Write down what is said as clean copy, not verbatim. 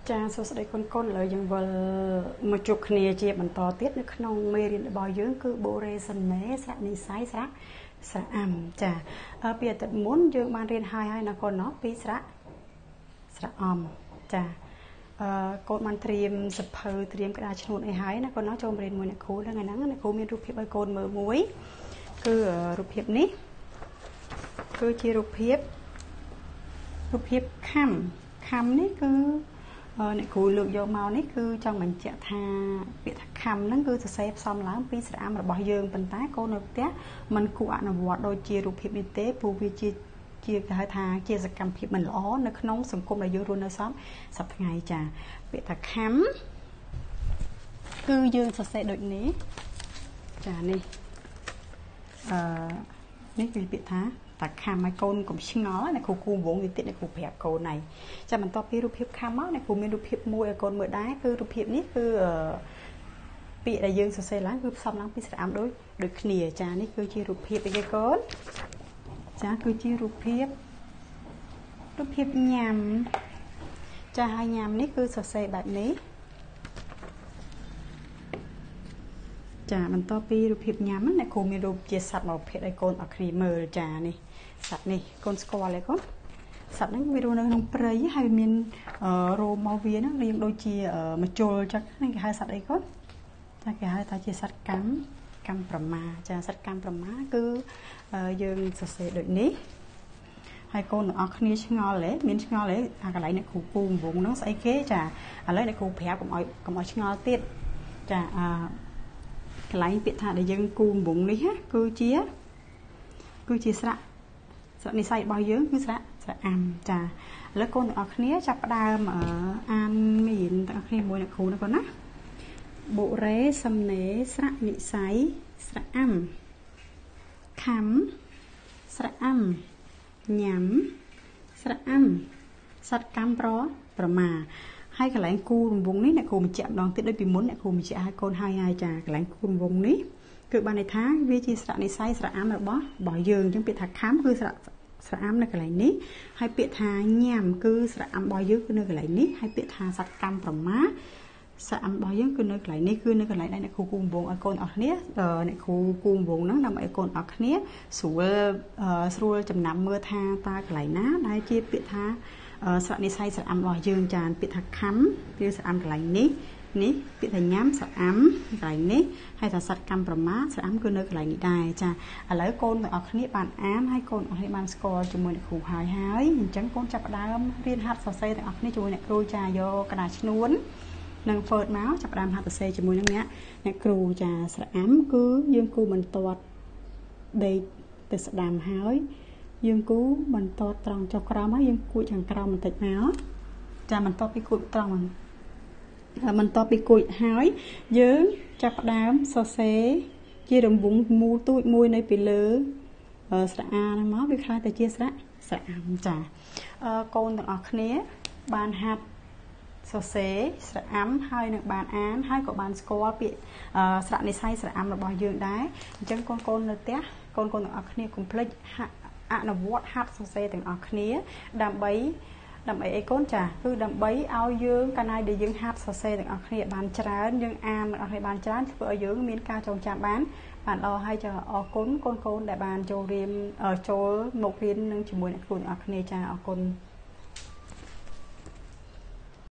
ចាសួស្តីកូនលើយើងវិលមកជួបគ្នាជាបន្តទៀតនៅក្នុងមេរៀនរបស់យើងគឺបូរេសិនមេស្រៈនិស័យស្រៈអាំចាពីអាទិត្យមុនយើងបានរៀនហើយណាកូនเนาะពីស្រៈអំចាកូនបានត្រៀមសភៅត្រៀមក្តារឈ្នួតអីហើយណាកូនเนาะចូលរៀនមួយអ្នកគ្រូថ្ងៃហ្នឹងអ្នកគ្រូមានរូបភាពឲ្យកូនមើលមួយគឺរូបភាពនេះគឺជារូបភាពខំនេះគឺអ្នកគ្រូលើកយកមកនេះគឺចង់បញ្ជាក់ថាពាក្យថាខំហ្នឹងគឺសរសេរផ្សំឡើងពីស្រៈអាំរបស់យើងប៉ុន្តែកូននៅផ្ទះมันគួរអនុវត្តដូចជារូបភាពនេះទេព្រោះវាជាគេហៅថាជាសកម្មភាពមិនល្អនៅក្នុងសង្គមដែលយើងរស់នៅសពថ្ងៃចាពាក្យថាខំគឺយើងសរសេរដូចនេះចានេះនេះគឺពាក្យថាតាខំឲ្យកូនកុំឆ្ងល់អ្នកគ្រូគូវងវិទិអ្នកគ្រូប្រាប់កូនហើយចាំបន្ទាប់ពីរូបភាពខំមកអ្នកគ្រូមានរូបភាពមួយឲ្យកូនមើលដែរគឺរូបភាពនេះគឺពាក្យដែលយើងសរសេរឡើងគឺផ្សំឡើងពីស្រៈអាំដូចគ្នាចានេះគឺជារូបភាពអីគេកូនចាគឺជារូបភាពញ៉ាំចាហើយញ៉ាំនេះគឺសរសេរបែបនេះចាបន្ទាប់ពីរូបភាពញ៉ាំអ្នកគ្រូមានរូបជាសត្វមួយប្រភេទឲ្យកូនអរគ្នាមើលចានេះសត្វនេះកូនស្គាល់ទេកូនសត្វហ្នឹងវារស់នៅក្នុងព្រៃហើយមានរោមមកវាហ្នឹងរាងដូចជាមជុលចឹងហ្នឹងគេហៅសត្វអីកូនចាគេហៅថាជាសត្វកម្មប្រមាចាសត្វកម្មប្រមាគឺយើងសរសេរដូចនេះហើយកូនទាំងអស់គ្នាឆ្ងល់ទេមានឆ្ងល់ទេអាកន្លែងអ្នកគ្រូពូវងហ្នឹងស្អីគេចាឥឡូវអ្នកគ្រូប្រាប់កុំឲ្យឆ្ងល់ទៀតចាកន្លែងពាក្យថាដែលយើងគូវងនេះគឺជាស្រៈនិស័យរបស់យើងគឺស្រៈអាំចាឥឡូវកូនទាំងអស់គ្នាចាប់ផ្ដើមអានមេរៀនទាំងអស់គ្នាមួយអ្នកគ្រូណាកូនណាបុរេសំណេរស្រៈនិស័យស្រៈអាំខំស្រៈអាំញ៉ាំស្រៈអាំសត្វកម្មប្រមាហើយកន្លែងគូរង្វង់នេះអ្នកគ្រូបញ្ជាក់ម្ដងទៀតដូចពីមុនអ្នកគ្រូបញ្ជាក់ឲ្យកូនហើយចាកន្លែងគូរង្វង់នេះគឺបានន័យថាវាជាស្រៈនិស័យស្រៈអាំរបស់យើងអញ្ចឹងពាក្យថាខំគឺស្រៈអាំនៅកន្លែងនេះហើយពាក្យថាញ៉ាំគឺស្រៈអាំរបស់យើងគឺនៅកន្លែងនេះហើយពាក្យថាសត្វកម្មប្រមាស្រៈអាំរបស់យើងគឺនៅកន្លែងនេះគឺនៅកន្លែងដែលអ្នកគ្រូគូរង្វង់ឲ្យកូនអរគ្នាអ្នកគ្រូគូរង្វង់ហ្នឹងដើម្បីឲ្យកូនអរគ្នាស្រួលចំណាំមើលថាតើកន្លែងណាដែលជាពាក្យថាស្រៈនិស័យស្រៈអាំរបស់យើងចាពាក្យថាខំគឺស្រៈអាំកន្លែងនេះពាក្យថាញ៉ាំស្រៈអាំកន្លែងនេះហើយថាសត្វកម្មប្រមាស្រៈអាំគឺនៅកន្លែងនេះដែរចាឥឡូវកូនទាំងអស់គ្នាបានអានហើយកូនអស់គ្នាបានស្គាល់ជាមួយអ្នកគ្រូហើយអញ្ចឹងកូនចាប់ផ្ដើមរៀនហាត់សរសេរទាំងអស់គ្នាជាមួយអ្នកគ្រូចាយកក្តារឈ្នួននិង Word មកចាប់ផ្ដើមហាត់សរសេរជាមួយនឹងអ្នកគ្រូចាស្រៈអាំគឺយើងគូបន្ទាត់ដេកទៅស្ដាំហើយយើងគូបន្តត្រង់ចុះក្រោមហើយយើងគួចខាងក្រោមបន្តិចមកចាបន្ទាប់ពីគួចត្រង់បន្ទាប់ពីគួចហើយយើងចាប់ផ្ដើមសរសេរជារង្វង់មូលទូចមួយនៅពីលើស្រៈអាហ្នឹងមកវាខ្លះទៅជាស្រៈអាំចាកូនទាំងអស់គ្នាបានហាត់សរសេរស្រៈអាំហើយនឹងបានអានហើយក៏បានស្គាល់ពាក្យស្រៈនិស័យស្រៈអាំរបស់យើងដែរអញ្ចឹងកូននៅផ្ទះកូនទាំងអស់គ្នាកុំភ្លេចអនុវត្តហាត់សរសេរទាំងអស់គ្នាដើម្បីអីកូនចាគឺដើម្បីឲ្យយើងកាលណាដែលយើងហាត់សរសេរទាំងអស់គ្នាបានច្រើនយើងអានទាំងអស់គ្នាបានច្រើនធ្វើឲ្យយើងមានការចងចាំបានល្អហើយចាអរគុណកូនដែលបានចូលមករៀននឹងជាមួយអ្នកគ្រូទាំងអស់គ្នាចាអរគុណ